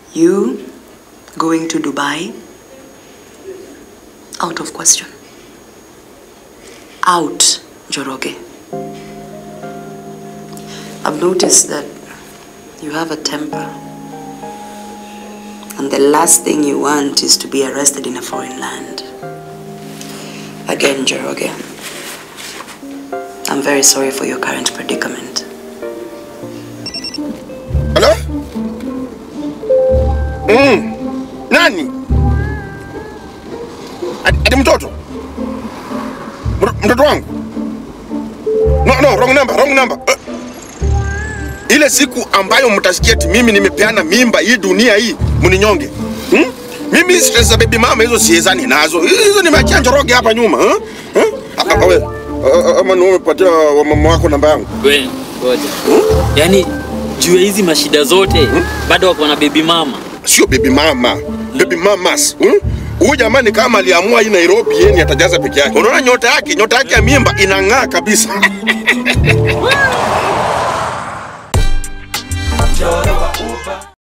You going to Dubai? Out of question. Out, Njoroge. I've noticed that you have a temper. And the last thing you want is to be arrested in a foreign land. Again, Njoroge, I'm very sorry for your current predicament. Hello? Nani? Ati mtoto? Mtoto wangu? No, wrong number. Ile siku ambayo mtasikia ati mimi nimepeana mimba hii dunia hii, mninyonge. Mimi stress za baby mama hizo siezani nazo. Hizo nimeachia Njoroge hapa nyuma, wewe. Ama umepatia mama wako namba yangu? Wewe, ngoja. Yaani juu ya hizi mashida zote bado wako na baby mama. Sio baby mama, baby mamas. Huyu jamani kama aliamua hii Nairobi yeni atajaza peke yake. Unaona nyota yake ya mimba inang'aa kabisa. Njoro Wa Uba.